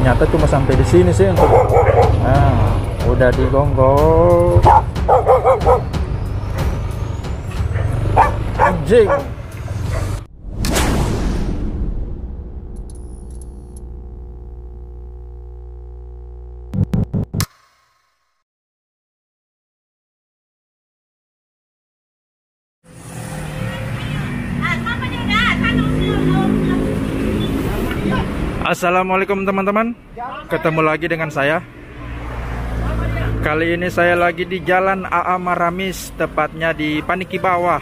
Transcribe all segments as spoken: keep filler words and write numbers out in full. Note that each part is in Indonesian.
ternyata cuma sampai di sini sih untuk. Nah, udah digonggong. Anjing. Assalamualaikum teman-teman, ketemu lagi dengan saya. Kali ini saya lagi di Jalan A A Maramis, tepatnya di Paniki Bawah.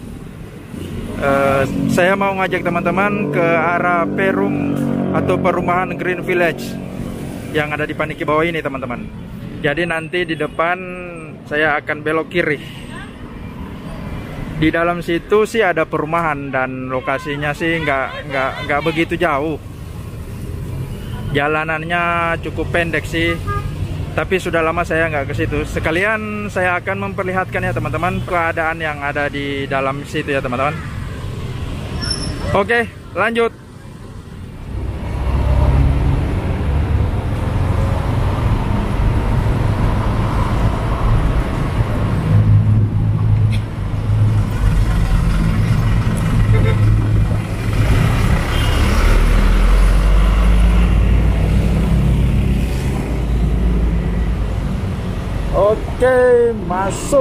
uh, Saya mau ngajak teman-teman ke arah Perum atau perumahan Green Village yang ada di Paniki Bawah ini teman-teman. Jadi nanti di depan saya akan belok kiri. Di dalam situ sih ada perumahan dan lokasinya sih nggak nggak nggak begitu jauh. Jalanannya cukup pendek sih, tapi sudah lama saya nggak ke situ. Sekalian saya akan memperlihatkan ya teman-teman keadaan yang ada di dalam situ ya teman-teman. Oke, lanjut. Oke, masuk.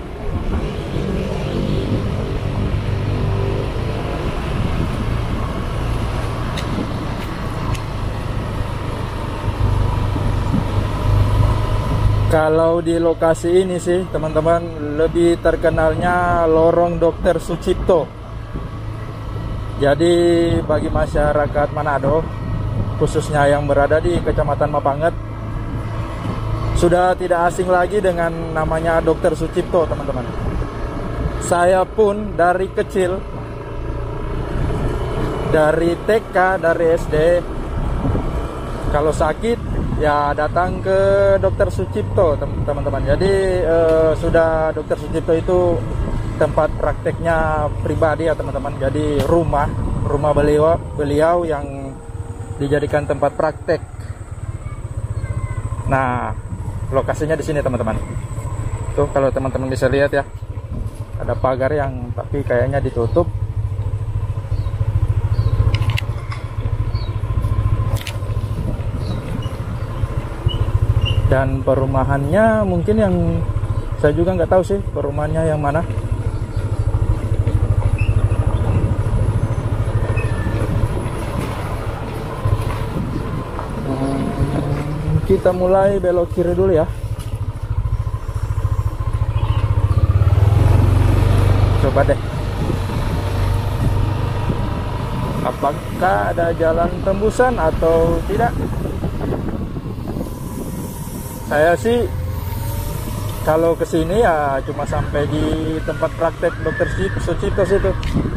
Kalau di lokasi ini sih teman-teman lebih terkenalnya Lorong Dokter Sucipto. Jadi bagi masyarakat Manado, khususnya yang berada di Kecamatan Mapanget, sudah tidak asing lagi dengan namanya Dokter Sucipto teman-teman. Saya pun dari kecil, dari T K, dari S D, kalau sakit ya datang ke Dokter Sucipto teman-teman. Jadi eh, sudah Dokter Sucipto itu tempat prakteknya pribadi ya teman-teman. Jadi rumah rumah beliau beliau yang dijadikan tempat praktek. Nah, lokasinya di sini teman-teman. Tuh kalau teman-teman bisa lihat ya, ada pagar yang tapi kayaknya ditutup. Dan perumahannya mungkin yang saya juga nggak tahu sih perumahannya yang mana. Kita mulai belok kiri dulu ya. Coba deh, apakah ada jalan tembusan atau tidak? Saya sih kalau kesini ya cuma sampai di tempat praktek Dokter Sucipto situ.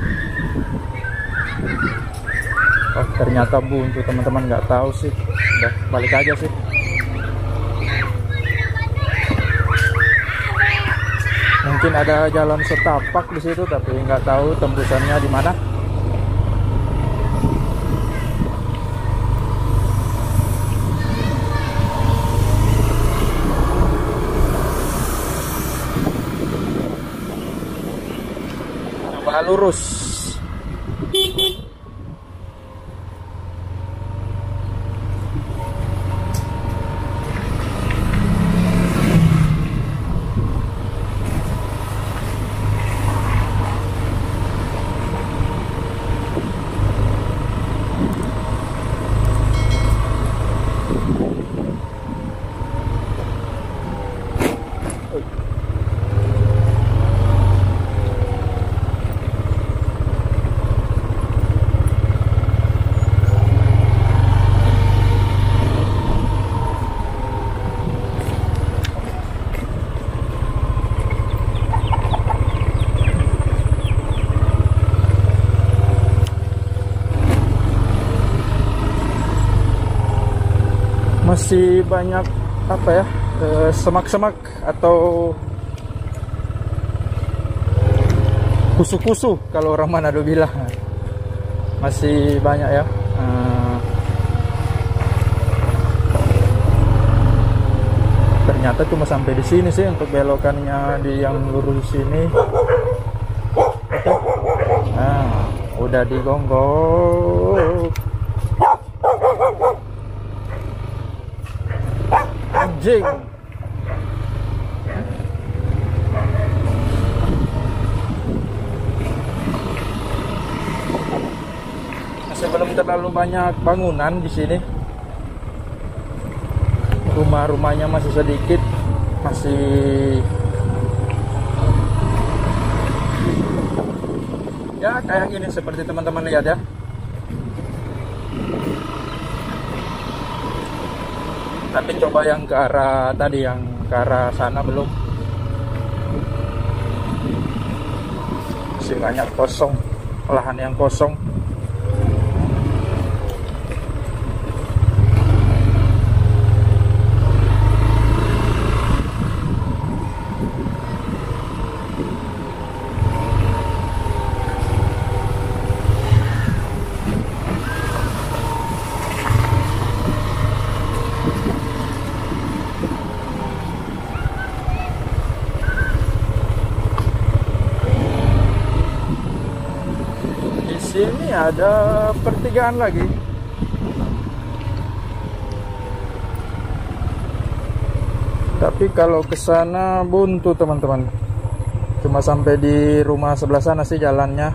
Oh, ternyata buntu teman-teman, nggak tahu sih. Udah balik aja sih. Mungkin ada jalan setapak di situ, tapi nggak tahu tembusannya di mana. Coba lurus. masih banyak apa ya, semak-semak atau kusu-kusu kalau orang Manado bilang, masih banyak ya. kita cuma sampai di sini sih untuk belokannya di yang lurus sini. Oke. Nah, udah digonggok. Anjing. Masih belum terlalu banyak bangunan di sini. Rumah-rumahnya masih sedikit, masih ya kayak gini seperti teman-teman lihat ya. Tapi coba yang ke arah tadi, yang ke arah sana belum. Masih banyak kosong, lahan yang kosong. Sini ada pertigaan lagi. Tapi kalau ke sana buntu teman-teman. Cuma sampai di rumah sebelah sana sih jalannya.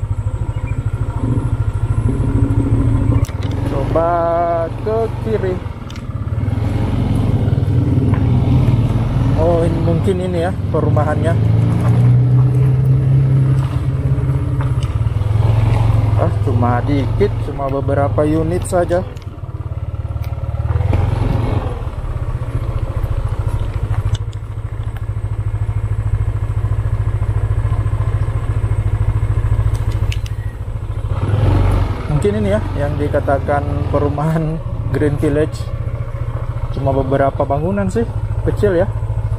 Coba ke kiri. Oh, ini mungkin ini ya perumahannya. Ah, cuma dikit, cuma beberapa unit saja. Mungkin ini ya yang dikatakan perumahan Green Village. Cuma beberapa bangunan sih, kecil ya.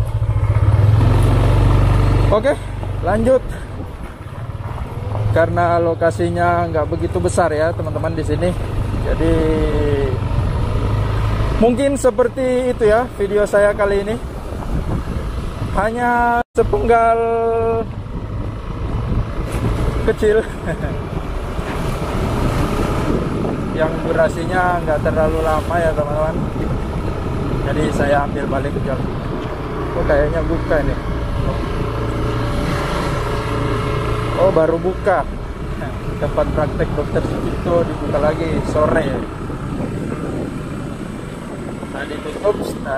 Oke, lanjut. Karena lokasinya nggak begitu besar ya teman-teman di sini, jadi mungkin seperti itu ya video saya kali ini, hanya sepenggal kecil yang durasinya nggak terlalu lama ya teman-teman. Jadi saya ambil balik ke jalan. Oh, kayaknya buka ini. Oh, baru buka. Tempat praktek dokter Sucipto dibuka lagi sore. Tadi tutup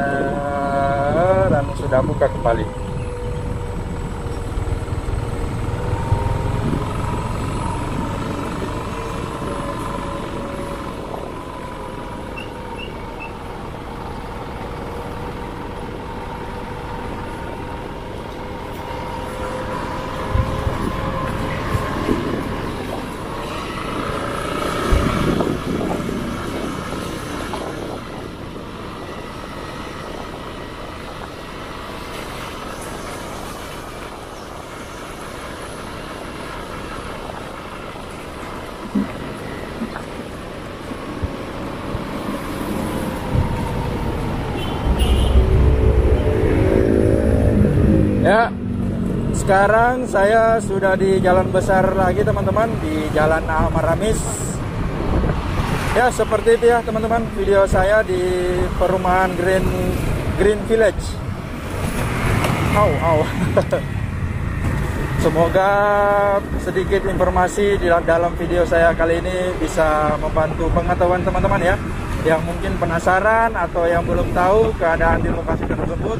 dan sudah buka kembali. Ya, sekarang saya sudah di jalan besar lagi teman-teman, di Jalan Ahmad Ramis. Ya, seperti itu ya teman-teman video saya di perumahan Green Green Village. Au, au. Semoga sedikit informasi di dalam video saya kali ini bisa membantu pengetahuan teman-teman ya, yang mungkin penasaran atau yang belum tahu keadaan di lokasi tersebut.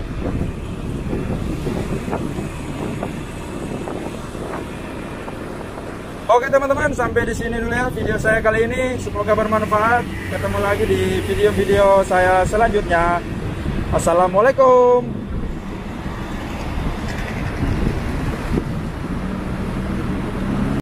Oke teman-teman, sampai di sini dulu ya video saya kali ini. Semoga bermanfaat. Ketemu lagi di video-video saya selanjutnya. Assalamualaikum.